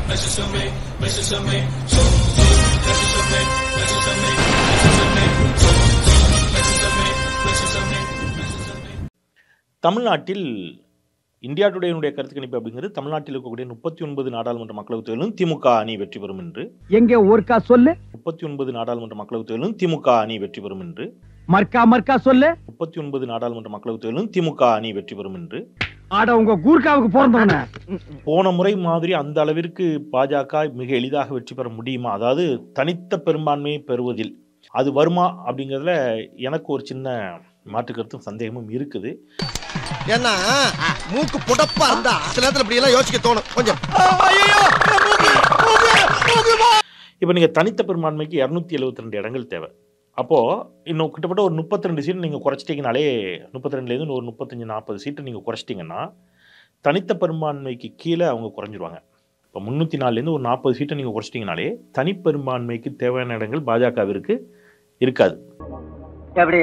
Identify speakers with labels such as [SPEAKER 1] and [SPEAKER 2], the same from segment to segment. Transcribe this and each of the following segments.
[SPEAKER 1] தமிழ்நாட்டில் இந்தியா டுடேனுடைய கருத்து கணிப்பு அப்படிங்கிறது தமிழ்நாட்டில் இருக்கக்கூடிய 39 நாடாளுமன்ற மக்களவைத் தேர்தலும் திமுக அணி வெற்றி பெறும் என்று.
[SPEAKER 2] எங்க ஒருக்கா சொல்லு.
[SPEAKER 1] 39 நாடாளுமன்ற மக்களவைத் தேர்தலும் திமுக அணி வெற்றி பெறும் என்று.
[SPEAKER 2] மர்க்கா சொல்லு.
[SPEAKER 1] 39 நாடாளுமன்ற மக்களவைத் தேர்தலும் திமுக அணி வெற்றி பெறும் என்று.
[SPEAKER 2] ஆட உங்க கூர்க்காவுக்கு பிறந்தவன.
[SPEAKER 1] போன முறை மாதிரி அந்த அளவிற்கு பாஜக மிக எளிதாக வெற்றி பெற முடியுமா? அதாவது தனித்த பெரும்பான்மையை பெறுவதில் அது வருமா அப்படிங்கிறதுல எனக்கு ஒரு சின்ன மாற்று கருத்தும் சந்தேகமும் இருக்குது.
[SPEAKER 3] ஏன்னா மூக்கு புடப்பா இருந்தா சில நேரத்துல இப்படி எல்லாம் யோசிக்க தோணும் கொஞ்சம்.
[SPEAKER 1] இப்போ நீங்க தனித்த பெரும்பான்மைக்கு 272 இடங்கள் தேவை. அப்போ இன்னும் கிட்டத்தட்ட ஒரு 32 சீட் நீங்க குறைச்சிட்டீங்கனாலே 32லேருந்து ஒரு 35-40 சீட்டு நீங்க குறைச்சிட்டீங்கன்னா தனித்த பெரும்பான்மைக்கு கீழே அவங்க குறைஞ்சிருவாங்க. இப்போ 304லேருந்து ஒரு 40 சீட்டை நீங்க குறைச்சிட்டீங்கனாலே தனிப்பெரும்பான்மைக்கு தேவையான இடங்கள் பாஜகவிற்கு இருக்காது.
[SPEAKER 2] எப்படி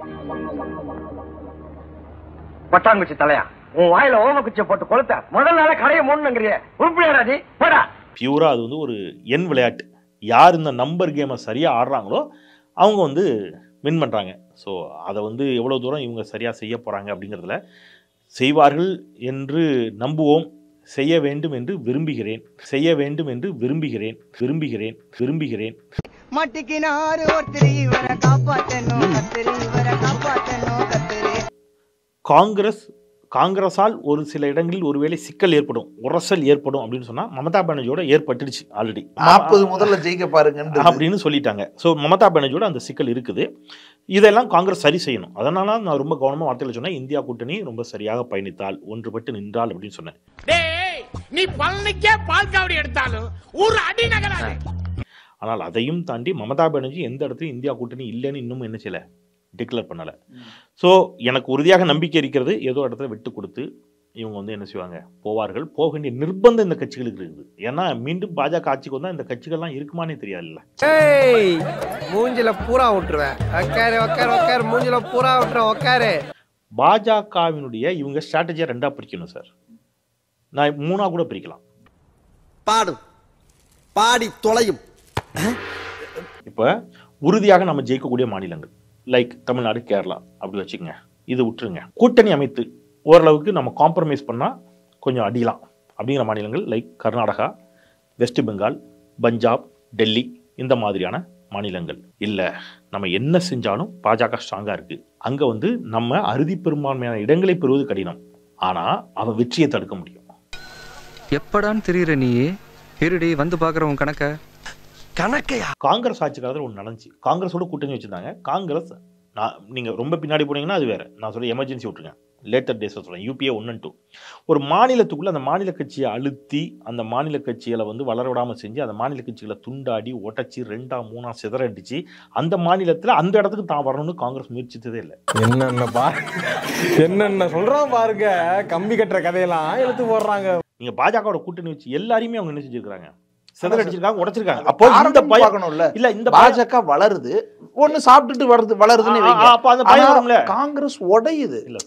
[SPEAKER 2] பட்டாங்குச்சி தலையா உன் வாயில ஓமக்குச்சியை போட்டு கொளுத்த முதல் நாள கடையை மூடணுங்கிறியே உருப்படியாடாதி போடா.
[SPEAKER 1] பியூரா அது வந்து ஒரு எண் விளையாட்டு. யார் இந்த நம்பர் கேமை சரியா ஆடுறாங்களோ அவங்க வந்து வின் பண்ணுறாங்க. ஸோ அதை வந்து எவ்வளோ தூரம் இவங்க சரியாக செய்ய போகிறாங்க அப்படிங்கிறதுல செய்வார்கள் என்று நம்புவோம். செய்ய வேண்டும் என்று விரும்புகிறேன். செய்ய வேண்டும் என்று விரும்புகிறேன் விரும்புகிறேன் விரும்புகிறேன். காங்கிரஸால் ஒரு சில இடங்களில் ஒருவேளை சிக்கல் ஏற்படும், உரசல் ஏற்படும் அப்படின்னு சொன்னா மமதா பானர்ஜியோட ஏற்பட்டுடுச்சு. ஆல்ரெடி
[SPEAKER 4] 40 முதல்ல ஜெயிக்க பாருங்க
[SPEAKER 1] அப்படின்னு சொல்லிட்டாங்க. ஸோ மமதா பானர்ஜியோட அந்த சிக்கல் இருக்குது. இதெல்லாம் காங்கிரஸ் சரி செய்யணும். அதனால நான் ரொம்ப கவனமா வார்த்தையில் சொன்னேன், இந்தியா கூட்டணி ரொம்ப சரியாக பயணித்தால், ஒன்றுபட்டு நின்றால் அப்படின்னு சொன்னேன். ஆனால் அதையும் தாண்டி மமதா பானர்ஜி எந்த இடத்துலையும் இந்தியா கூட்டணி இல்லைன்னு இன்னும் என்ன செய்யல, டிக்ளேர் பண்ணலை. ஸோ எனக்கு உறுதியாக நம்பிக்கை இருக்கிறது, ஏதோ இடத்துல விட்டு கொடுத்து இவங்க வந்து என்ன செய்வாங்க, போவார்கள். போக வேண்டிய நிர்பந்தம் இந்த கட்சிகளுக்கு இருக்குது. ஏன்னா மீண்டும் பாஜக ஆட்சிக்கு வந்தால் இந்த கட்சிகள்லாம் இருக்குமானே தெரியாதுல்ல.
[SPEAKER 3] மூஞ்சில பூரா விட்டுருவேன். மூஞ்சில பூரா விட்டுருவேன். உட்காரு.
[SPEAKER 1] பாஜகவினுடைய இவங்க ஸ்ட்ராட்டஜியை 2ஆ பிரிக்கணும் சார். நான் 3ஆ கூட பிரிக்கலாம்.
[SPEAKER 3] பாடும் பாடி தொலையும்.
[SPEAKER 1] இப்போ உறுதியாக நம்ம ஜெயிக்கக்கூடிய மாநிலங்கள் லைக் தமிழ்நாடு, கேரளா அப்படி வச்சுக்கோங்க. இது விட்டுருங்க. கூட்டணி அமைத்து ஓரளவுக்கு நம்ம காம்ப்ரமைஸ் பண்ணால் கொஞ்சம் அடிக்கலாம் அப்படிங்கிற மாநிலங்கள் லைக் கர்நாடகா, வெஸ்ட் பெங்கால், பஞ்சாப், டெல்லி இந்த மாதிரியான மாநிலங்கள். இல்லை நம்ம என்ன செஞ்சாலும் பாஜக ஸ்ட்ராங்காக இருக்குது, அங்கே வந்து நம்ம அறுதி பெரும்பான்மையான இடங்களை பெறுவது கடினம். ஆனால் அவன் வெற்றியை தடுக்க முடியும்.
[SPEAKER 5] எப்படான்னு தெரியுற நீ இருடி வந்து பார்க்குறவன் கணக்கையா?
[SPEAKER 1] காங்கிரஸ் ஆட்சி காலத்தில் ஒன்று நடந்துச்சு. காங்கிரஸோட கூட்டணி வச்சுருந்தாங்க. காங்கிரஸ் நீங்கள் ரொம்ப பின்னாடி போனீங்கன்னா அது வேறு. நான் சொல்ல எமர்ஜென்சி விட்டுருங்க, லேட்டர் டேஸில் சொல்கிறேன். UPA 1 and 2 ஒரு மாநிலத்துக்குள்ளே அந்த மாநில கட்சியை அழுத்தி அந்த மாநில கட்சிகளை வந்து வளர விடாமல் செஞ்சு அந்த மாநில கட்சிகளை துண்டாடி உடச்சி 2ஆ 3ஆ சிதறடிச்சு அந்த மாநிலத்தில் அந்த இடத்துக்கு தான் வரணும்னு காங்கிரஸ் முயற்சித்ததே இல்லை.
[SPEAKER 6] என்னென்ன சொல்கிறோம் பாருங்க, கம்பி கட்டுற கதையெல்லாம் எடுத்து போடுறாங்க.
[SPEAKER 1] நீங்கள் பாஜகவோட கூட்டணி வச்சு எல்லாரையுமே அவங்க என்ன செஞ்சுருக்காங்க, சிதறடிச்சிருக்காங்க, உடைச்சிருக்காங்க. அப்போ இந்த பார்க்கணும்ல, இல்ல இந்த பாஜக வளருது, ஒன்னு சாப்பிட்டுட்டு வளருதுன்னு அப்ப அந்த பயம் வரும்ல. காங்கிரஸ் உடையுது இல்ல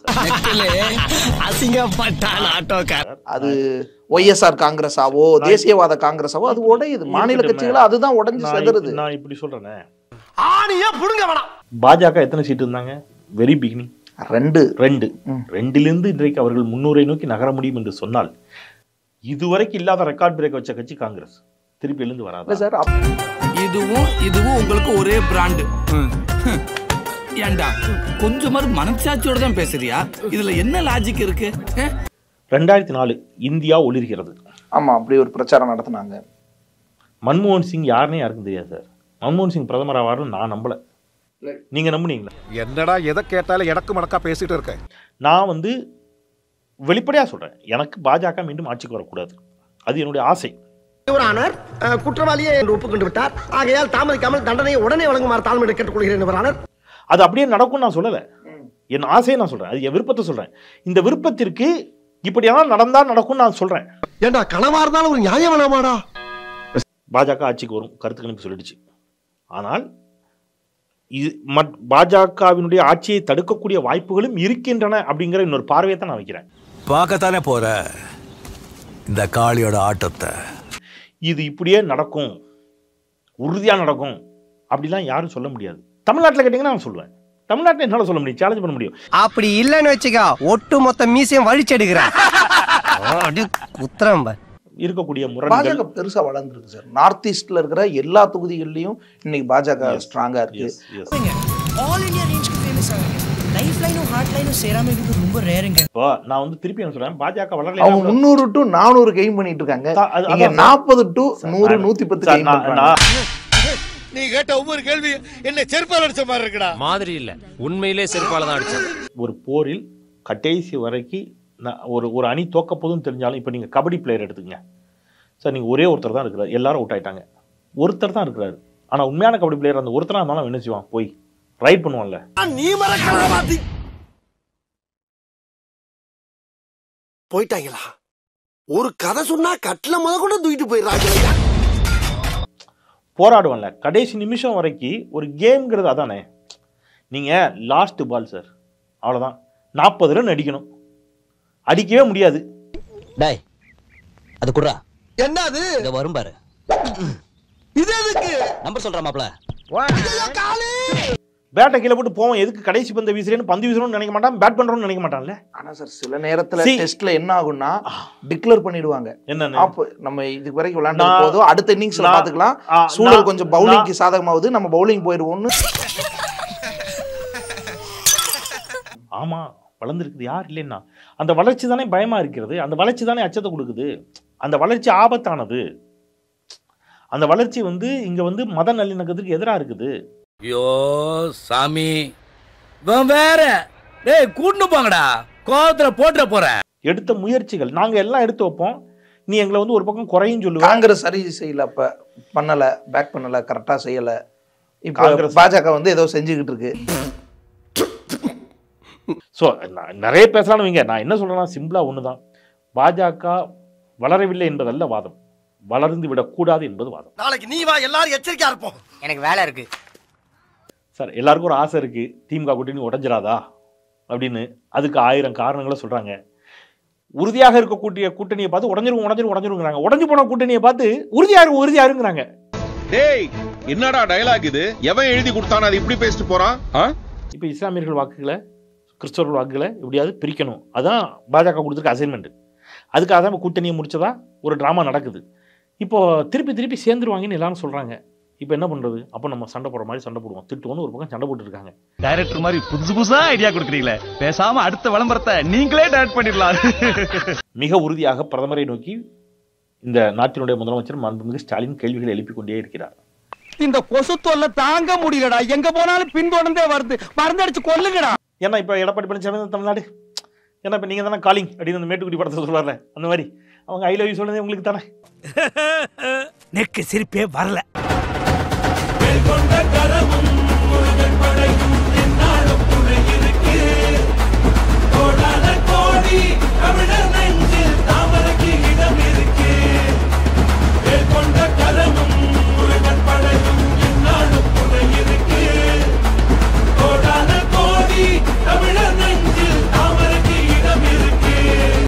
[SPEAKER 1] சார்,
[SPEAKER 4] அது OSR காங்கிரஸாவோ தேசியவாத காங்கிரஸாவோ அது உடையுது. மாநில கட்சிகளா அதுதான் உடைஞ்சு சிதறுது.
[SPEAKER 1] நான் இப்படி சொல்றேனே, ஆணியே புடுங்க வேணாம். பாஜக எத்தனை சீட் இருந்தாங்க வெரி பிகினிங்? 2. 2லிருந்து இன்றைக்கு அவர்கள் 300 நோக்கி நகர முடியும் என்று சொன்னால் இதுவரைக்கும் இல்லாத ரெக்கார்ட் பிரேக் வச்ச கட்சி காங்கிரஸ். திருப்பி எழுந்து வராது சார்.
[SPEAKER 7] இதுவும் உங்களுக்கு ஒரே பிராண்ட். ஏண்டா கொஞ்சமாவது மனசாட்சியோட தான் பேசுறியா? இதுல என்ன லாஜிக் இருக்கு?
[SPEAKER 1] 2004 இந்தியா ஒளிர்கிறது.
[SPEAKER 4] ஆமா, அப்படி ஒரு பிரச்சாரம் நடத்தினாங்க.
[SPEAKER 1] மன்மோகன் சிங் யாருன்னே யாருக்கும் தெரியாது சார். மன்மோகன் சிங் பிரதமர் ஆவார்னு நான் நம்பல. நீங்க நம்புனீங்களா?
[SPEAKER 3] என்னடா எதை கேட்டாலும் எனக்கு மணக்கா பேசிட்டு இருக்கேன்.
[SPEAKER 1] நான் வந்து வெளிப்படையா சொல்றேன், எனக்கு பாஜக மீண்டும் ஆட்சிக்கு வரக்கூடாது. அது என்னுடைய ஆசை.
[SPEAKER 3] குற்றவாளியை ஒப்புக்கொண்டு விட்டார். ஆகையால் தாமதிக்காமல் தண்டனையை உடனே வழங்குமாறு தாழ்மையை கேட்டுக்கொள்கிறேன்.
[SPEAKER 1] அது அப்படியே நடக்கும் நான் சொல்லல, என் ஆசையை நான் சொல்றேன், அது என் விருப்பத்தை சொல்றேன். இந்த விருப்பத்திற்கு இப்படியெல்லாம் நடந்தா நடக்கும் நான் சொல்றேன்.
[SPEAKER 3] ஏண்டா கனவா இருந்தாலும் ஒரு நியாயம் வேணாமாடா?
[SPEAKER 1] பாஜக ஆட்சிக்கு வரும் கருத்து கணிப்பு சொல்லிடுச்சு. ஆனால் பாஜகவினுடைய ஆட்சியை தடுக்கக்கூடிய வாய்ப்புகளும் இருக்கின்றன அப்படிங்கிற இன்னொரு பார்வையை தான் நான் வைக்கிறேன்.
[SPEAKER 8] பார்க்கத்தானே போற இந்த காளியோட ஆட்டத்தை.
[SPEAKER 1] இது இப்படியே நடக்கும், உறுதியாக நடக்கும் அப்படிலாம் யாரும் சொல்ல முடியாது. தமிழ்நாட்டில் கேட்டிங்கன்னா நான் சொல்லுவேன். தமிழ்நாட்டில் என்னால் சொல்ல முடியும், சேலஞ்ச் பண்ண முடியும்.
[SPEAKER 3] அப்படி இல்லைன்னு வச்சுக்கோ, ஒட்டு மொத்த மீசையும் வழிச்செடுக்கிறேன். குத்திரம்
[SPEAKER 1] இருக்கக்கூடிய முரண்
[SPEAKER 4] பாஜக பெருசா வளர்ந்துருக்கு சார். நார்த் ஈஸ்ட்ல இருக்கிற எல்லா தொகுதிகளிலும் இன்னைக்கு பாஜக ஸ்ட்ராங்கா இருக்கு.
[SPEAKER 8] ஆல் இந்தியா ரேஞ்சுக்கு ஃபேமஸ் ஆகுங்க. லைஃப் லைனும் ஹார்ட் லைனும் சேராம இருக்கிறது ரொம்ப ரேருங்க.
[SPEAKER 1] இப்போ நான் வந்து திருப்பி என்ன சொல்றேன், பாஜக வளரல.
[SPEAKER 4] அவங்க 300 to 400 கெயின் பண்ணிட்டு இருக்காங்க. இங்க 40 to 100 110 கெயின் பண்றாங்க.
[SPEAKER 9] நீ கேட்ட ஒவ்வொரு கேள்வி என்ன செருப்பால அடிச்ச மாதிரி இருக்குடா. மாதிரி இல்ல, உண்மையிலே செருப்பால தான் அடிச்சேன்.
[SPEAKER 1] ஒரு போரில் கடைசி வரைக்கும் ஒரு அணி தோக்க போதுன்னு தெரிஞ்சாலும், இப்போ நீங்கள் கபடி பிளேயர் எடுத்துக்கங்க சார், நீங்கள் ஒரே ஒருத்தர் தான் இருக்கிறார், எல்லாரும் அவுட் ஆயிட்டாங்க, ஒருத்தர் தான் இருக்கிறாரு. ஆனால் உண்மையான கபடி பிளேயர் அந்த ஒருத்தராக இருந்தாலும் என்ன செய்வான், போய் ரைட் பண்ணுவான்ல.
[SPEAKER 3] நீ மறக்கலாம் போயிட்டாங்களா? ஒரு கதை சொன்னா கட்டில முத கூட தூக்கிட்டு போயிடுறாங்க.
[SPEAKER 1] போராடுவான்ல கடைசி நிமிஷம் வரைக்கும். ஒரு கேம்ங்கிறது அதானே. நீங்கள் லாஸ்ட் பால் சார், அவ்வளோதான், 40 ரன் அடிக்கணும், அடிக்கவே முடியாது.
[SPEAKER 8] டேய் அது குடுறா.
[SPEAKER 3] என்னது
[SPEAKER 8] இத வரும் பாரு.
[SPEAKER 3] இது எதுக்கு
[SPEAKER 8] நம்பர் சொல்ற மாப்ள.
[SPEAKER 1] பேட்டை கீழே போட்டு போவோம், எதுக்கு கடைசி பந்து வீசுறேன்னு, பந்து வீசுறோம்னு நினைக்க மாட்டான், பேட் பண்றோம்னு நினைக்க மாட்டான்ல.
[SPEAKER 4] ஆனா சார் சில நேரத்துல டெஸ்ட்ல என்ன ஆகும்னா டிக்ளேர் பண்ணிடுவாங்க.
[SPEAKER 1] என்னன்னு
[SPEAKER 4] அப்ப நம்ம இதுக்கு வரைக்கும் விளையாண்டது போதும், அடுத்த இன்னிங்ஸ்ல பாத்துக்கலாம், சூழல் கொஞ்சம் பவுலிங்க்கு சாதகமாகுது, நம்ம பவுலிங் போயிடுவோம்னு.
[SPEAKER 1] ஆமா, வளர்ந்துருக்குது, யார் இல்லைன்னா. அந்த வளர்ச்சி தானே பயமா இருக்கிறது, அந்த வளர்ச்சி தானே அச்சத்தை கொடுக்குது, அந்த வளர்ச்சி ஆபத்தானது. அந்த வளர்ச்சி வந்து இங்க வந்து மத நல்லிணக்கத்துக்கு எதிராக இருக்குது.
[SPEAKER 7] ஐயோ சாமி, வேற டேய் கூட்டு போங்கடா, கோவத்துல போட்டுற போறேன்.
[SPEAKER 1] எடுத்த முயற்சிகள் நாங்க எல்லாம் எடுத்து வைப்போம், நீ எங்களை வந்து ஒரு பக்கம் குறையும் சொல்லுவ.
[SPEAKER 4] காங்கிரஸ் சரி செய்யல, அப்ப பண்ணல, பேக் பண்ணல, கரெக்டா செய்யல. இப்ப பாஜக வந்து ஏதோ செஞ்சுக்கிட்டு இருக்கு.
[SPEAKER 1] ஸோ நிறைய பேசலாம்னு வைங்க. நான் என்ன சொல்றேன்னா, சிம்பிளா ஒண்ணுதான், பாஜக வளரவில்லை என்பதல்ல வாதம், வளர்ந்து விடக்கூடாது என்பது வாதம்.
[SPEAKER 3] நாளைக்கு நீ வா, எல்லாரும் எச்சரிக்கையா இருப்போம்.
[SPEAKER 8] எனக்கு வேலை இருக்கு
[SPEAKER 1] சார். எல்லாருக்கும் ஒரு ஆசை இருக்கு, திமுக கூட்டணி உடைஞ்சிராதா அப்படின்னு. அதுக்கு 1000 காரணங்களை சொல்றாங்க. உறுதியாக இருக்கக்கூடிய கூட்டணியை பார்த்து உடஞ்சிருங்கிறாங்க. உடஞ்சு போன கூட்டணியை பார்த்து உறுதியாருங்கிறாங்க.
[SPEAKER 9] டேய் என்னடா டயலாக் இது? எவன் எழுதி கொடுத்தானே அது இப்படி பேசிட்டு போறான்?
[SPEAKER 1] இப்போ இஸ்லாமியர்கள் வாக்குகளை, கிறிஸ்தவர்கள் வாக்குகளை எப்படியாவது பிரிக்கணும், அதான் பாஜக கொடுத்துருக்க அசைன்மெண்ட். அதுக்காக தான் கூட்டணியை முடிச்சதா ஒரு ட்ராமா நடக்குது. இப்போ திருப்பி சேர்ந்துருவாங்கன்னு எல்லாரும் சொல்றாங்க. இப்போ என்ன பண்றது? அப்போ நம்ம சண்டை போடுற மாதிரி சண்டை போடுவோம், திட்டுவோன்னு ஒரு பக்கம் சண்டை போட்டு இருக்காங்க.
[SPEAKER 10] டைரக்டர் மாதிரி புதுசா ஐடியா கொடுக்குறீங்களே, பேசாம அடுத்த விளம்பரத்தை நீங்களே டைரக்ட் பண்ணிடலாம்.
[SPEAKER 1] மிக உறுதியாக பிரதமரை நோக்கி இந்த நாட்டினுடைய முதலமைச்சர் மாண்புமிகு ஸ்டாலின் கேள்விகளை எழுப்பிக் கொண்டே இருக்கிறார்.
[SPEAKER 3] இந்த கொசு தொல்லை தாங்க முடியலடா, எங்க போனாலும் பின்தொடர்ந்தே வருது, மருந்தடிச்சு கொல்லுங்கடா.
[SPEAKER 1] ஏன்னா இப்போ எடப்பாடி பழனிசாமி தமிழ்நாடு, ஏன்னா இப்போ நீங்கள் தானே காலிங் அப்படின்னு அந்த மேட்டுக்குடி படத்தை சொல்லுவார்ல, அந்த மாதிரி அவங்க ஐ லவ் யூ சொன்னதே உங்களுக்கு தானே.
[SPEAKER 7] நெக்கு சிரிப்பே வரல.